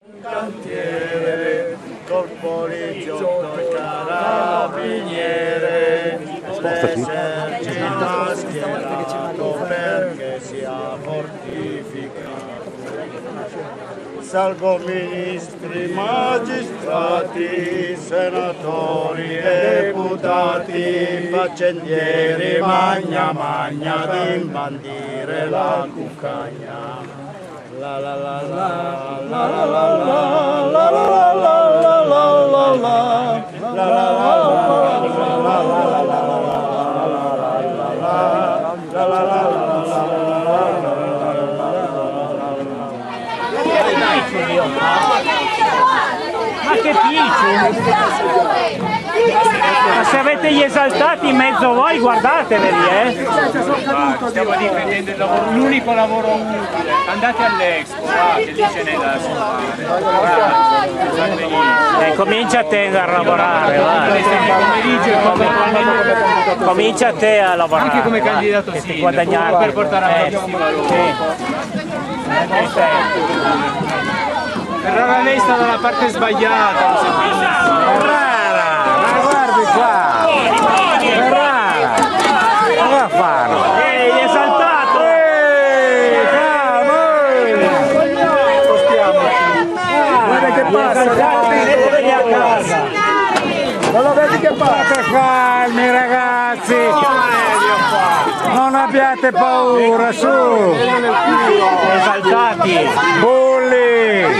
Cantiere, corpo religioso carabiniere, l'esercito schierato perché sia fortificato. Salgo ministri, magistrati, senatori, deputati, faccendieri, magna magna di imbandire la cuccagna. La la la la la la la la la ma che piccio! Ma se avete gli esaltati in mezzo a voi, guardateveli, Stiamo difendendo il lavoro, l'unico lavoro utile. Andate all'Expo, guardate, lì ce n'è da ascoltare. Comincia a te a lavorare, comincia a te a lavorare. Anche come candidato sindaco, per portare avanti questi valori. Ferrara lei sta dalla parte sbagliata, lo sapete. Ferrara, ma guardi qua! Ferrara! Cosa fanno? Ehi, esaltato! Guarda che passa, Metteteli a casa! non lo vedi che passa? State calmi ragazzi! Non abbiate paura, su! Esaltati! Bulli!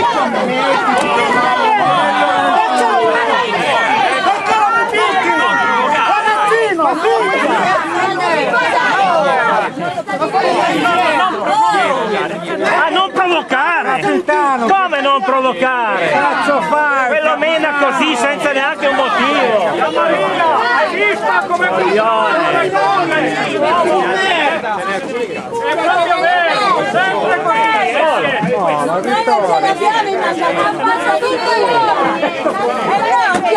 Ah, non provocare! Come non provocare? Cazzo fai? Quello mena così senza neanche un motivo! Hai visto come Coglione! è proprio vero, sempre così! Noi non ce l'abbiamo in mano, ma faccio tutto io! E no, ti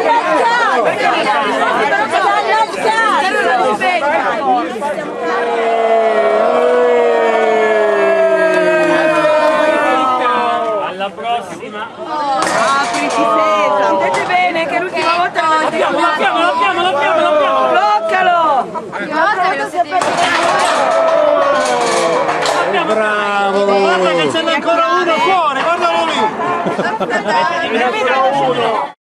Alla prossima! Apriti Cesar! Vedete bene che l'ultima volta non ti L'abbiamo! bloccalo! Bravo! Guarda che ce n'è ancora uno fuori, guardalo lì! Aspetta,